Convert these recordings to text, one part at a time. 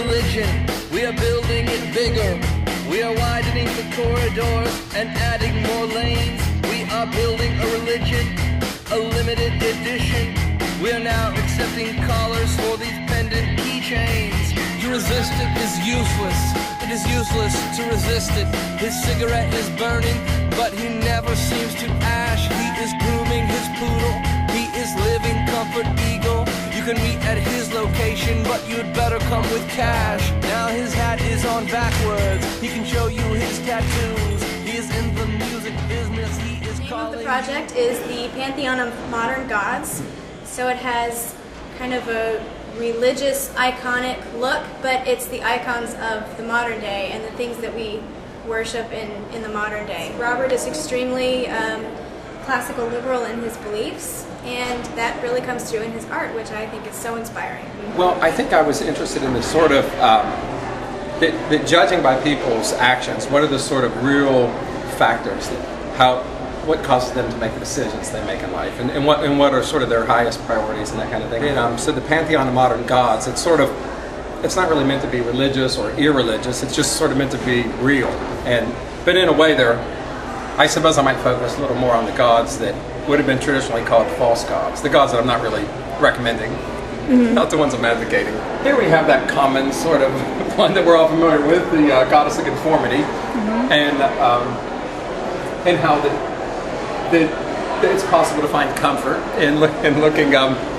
religion. We are building it bigger. We are widening the corridors and adding more lanes. We are building a religion, a limited edition. We are now accepting collars for these pendant keychains. To resist it is useless. It is useless to resist it. His cigarette is burning, but he never seems to ash. He is grooming his poodle. He is living comfort eagle. You can meet at his location, but you'd better come with cash. Now his hat is on backwards. He can show you his tattoos. He is in the music business. He is calling. The name of the project is the Pantheon of Modern Gods. So it has kind of a religious, iconic look, but it's the icons of the modern day and the things that we worship in the modern day. Robert is extremely classical liberal in his beliefs, and that really comes through in his art, which I think is so inspiring. Well, I think I was interested in the sort of, that judging by people's actions, what are the sort of real factors, what causes them to make the decisions they make in life, and what are sort of their highest priorities and that kind of thing. And, so the Pantheon of Modern Gods, it's not really meant to be religious or irreligious, it's just sort of meant to be real. But in a way I suppose I might focus a little more on the gods that would have been traditionally called false gods, the gods that I'm not really recommending, not the ones I'm advocating. Here we have that common sort of one that we're all familiar with, the Goddess of Conformity, and how it's possible to find comfort in looking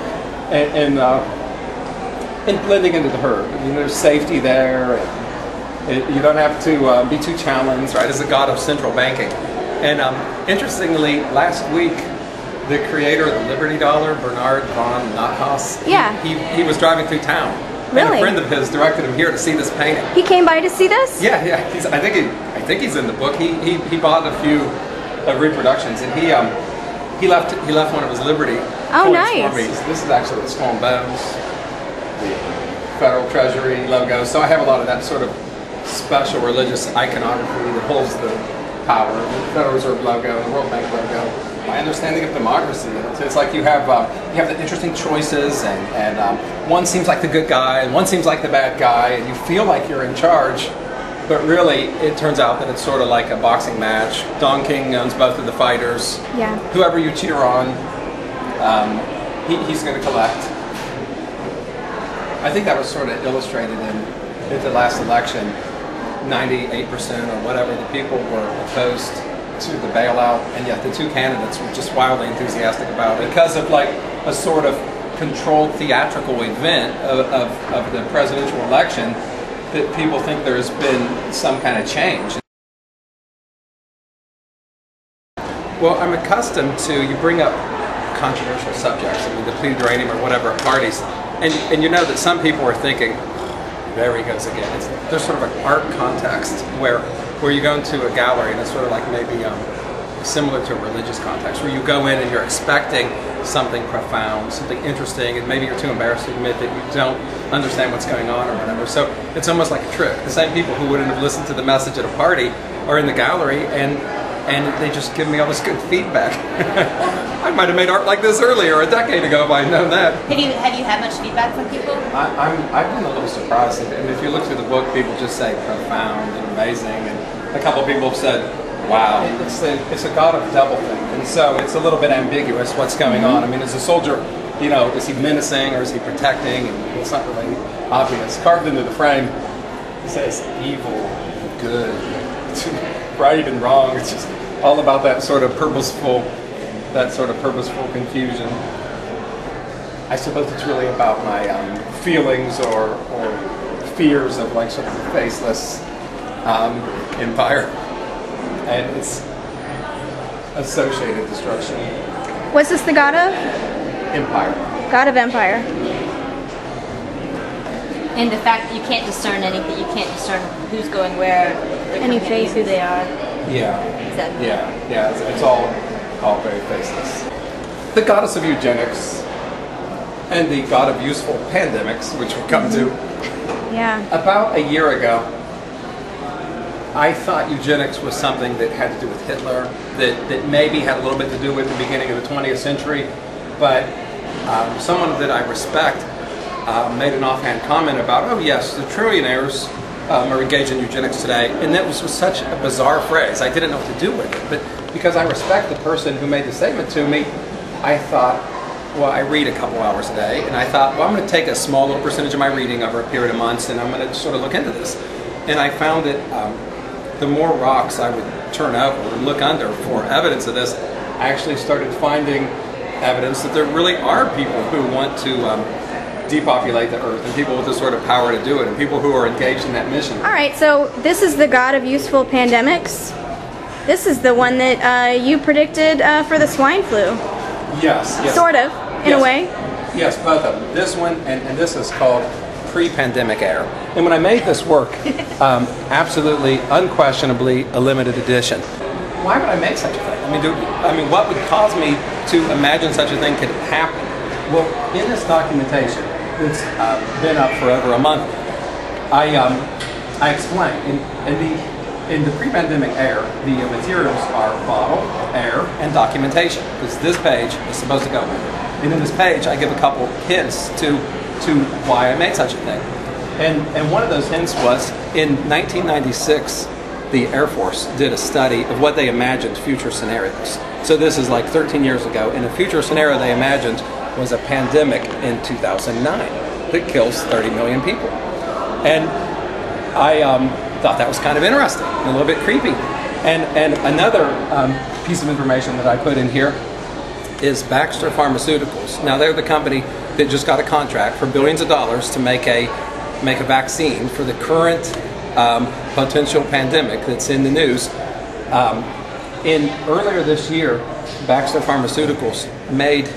and blending into the herd. I mean, there's safety there, and you don't have to be too challenged, right? As a god of central banking. And interestingly, last week, the creator of the Liberty Dollar, Bernard von Nothaus, he was driving through town. Really? And a friend of his directed him here to see this painting. He came by to see this? Yeah. I think he's in the book. He bought a few reproductions, and he left one of his Liberty coins for me. This is actually the Skull and Bones, the Federal Treasury logo. So I have a lot of that sort of special religious iconography that holds the power, the Federal Reserve logo, the World Bank logo. My understanding of democracy, it's like you have the interesting choices, and one seems like the good guy, and one seems like the bad guy, and you feel like you're in charge. But really, it turns out that it's sort of like a boxing match. Don King owns both of the fighters. Yeah. Whoever you cheer on, he's going to collect. I think that was sort of illustrated in the last election. 98% or whatever the people were opposed to the bailout, and yet the two candidates were just wildly enthusiastic about it because of like a sort of controlled theatrical event of the presidential election. That people think there's been some kind of change. Well, I'm accustomed to, you bring up controversial subjects, I mean, depleted uranium or whatever at parties, and you know that some people are thinking, there he goes again. There's sort of an art context where you go into a gallery, and it's sort of like maybe similar to a religious context, where you go in and you're expecting something profound, something interesting, and maybe you're too embarrassed to admit that you don't understand what's going on or whatever. So it's almost like a trick. The same people who wouldn't have listened to the message at a party are in the gallery, and they just give me all this good feedback. I might have made art like this earlier, a decade ago, if I had known that. Have you had much feedback from people? I've been a little surprised, and if you look through the book, people just say profound and amazing, and a couple of people have said, wow, it's a god of double thing, and so it's a little bit ambiguous what's going on. I mean, as a soldier, you know, is he menacing or is he protecting? And it's not really obvious. Carved into the frame, it says evil, good, right and wrong. It's just all about that sort of purposeful confusion. I suppose it's really about my feelings or fears of like sort of a faceless empire and its associated destruction. What's this the god of? Empire. God of Empire. And the fact that you can't discern anything, you can't discern who's going where, Any faces. who they are. Yeah. Exactly. Yeah. It's all very faceless. The goddess of eugenics and the god of useful pandemics, which we'll come to. Yeah. About a year ago, I thought eugenics was something that had to do with Hitler, that maybe had a little bit to do with the beginning of the 20th century, but someone that I respect made an offhand comment about, oh yes, the trillionaires are engaged in eugenics today, and that was such a bizarre phrase. I didn't know what to do with it, but because I respect the person who made the statement to me, I thought, well, I read a couple hours a day, and I thought, well, I'm going to take a small little percentage of my reading over a period of months, and I'm going to sort of look into this. And I found that the more rocks I would turn over and look under for evidence of this, I actually started finding evidence that there really are people who want to depopulate the earth, and people with the sort of power to do it, and people who are engaged in that mission. All right, so this is the god of useful pandemics. This is the one that you predicted for the swine flu. Yes. Sort of, in a way. Yes, both of them. This one and this is called pre-pandemic air. And when I made this work, absolutely, unquestionably a limited edition. Why would I make such a thing? I mean, what would cause me to imagine such a thing could happen? Well, in this documentation that's been up for over a month, I explain in the pre-pandemic air, the materials are bottle, air, and documentation. Because this page is supposed to go with it. And in this page, I give a couple hints to why I made such a thing. And one of those hints was in 1996, the Air Force did a study of what they imagined future scenarios. So this is like 13 years ago, and a future scenario they imagined was a pandemic in 2009 that kills 30 million people. And I thought that was kind of interesting, a little bit creepy. And another piece of information that I put in here is Baxter Pharmaceuticals. Now they're the company that just got a contract for billions of dollars to make a vaccine for the current potential pandemic that's in the news. Earlier this year, Baxter Pharmaceuticals made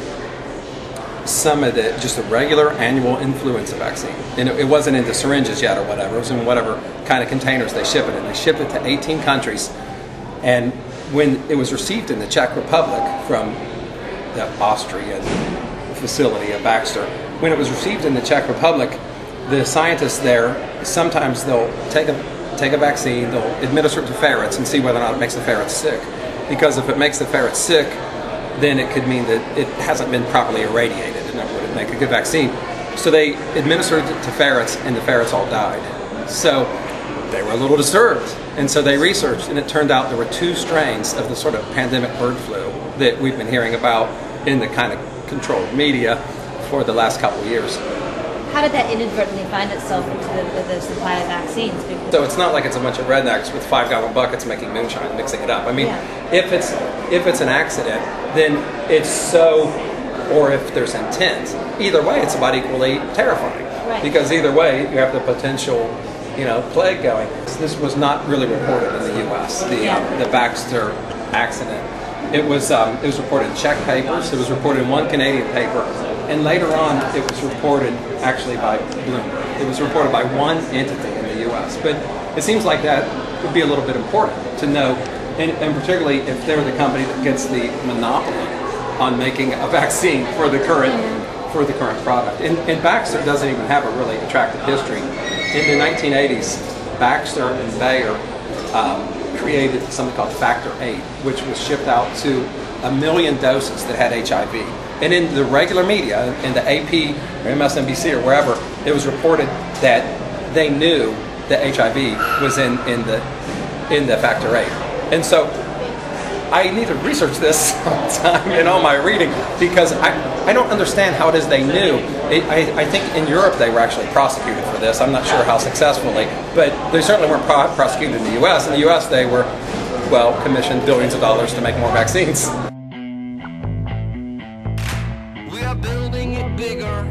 some of just a regular annual influenza vaccine. And it wasn't in the syringes yet or whatever. It was in whatever kind of containers they ship it in. They shipped it to 18 countries. And when it was received in the Czech Republic from the Austrian facility of Baxter, when it was received in the Czech Republic, the scientists there, sometimes they'll take a vaccine, they'll administer it to ferrets and see whether or not it makes the ferrets sick. Because if it makes the ferrets sick, then it could mean that it hasn't been properly irradiated, and that wouldn't make a good vaccine. So they administered it to ferrets, and the ferrets all died. So they were a little disturbed, and so they researched, and it turned out there were 2 strains of the sort of pandemic bird flu that we've been hearing about in the kind of controlled media for the last couple of years. How did that inadvertently find itself into the supply of vaccines? Because So it's not like it's a bunch of rednecks with 5-gallon buckets making moonshine and mixing it up. I mean, if it's an accident, then it's so, or if there's intent, either way it's about equally terrifying. Right. Because either way you have the potential, plague going. This was not really reported in the U.S. The Baxter accident. It was reported in Czech papers. It was reported in one Canadian paper. And later on, it was reported actually by Bloomberg. It was reported by one entity in the U.S. But it seems like that would be a little bit important to know, and particularly if they're the company that gets the monopoly on making a vaccine for the current product. And Baxter doesn't even have a really attractive history. In the 1980s, Baxter and Bayer created something called Factor VIII, which was shipped out to 1 million doses that had HIV. And in the regular media, in the AP or MSNBC or wherever, it was reported that they knew that HIV was in the Factor VIII. And so I need to research this sometime in all my reading, because I don't understand how it is they knew. I think in Europe they were actually prosecuted for this. I'm not sure how successfully, but they certainly weren't prosecuted in the U.S. In the U.S. they were, commissioned billions of dollars to make more vaccines. We are building it bigger.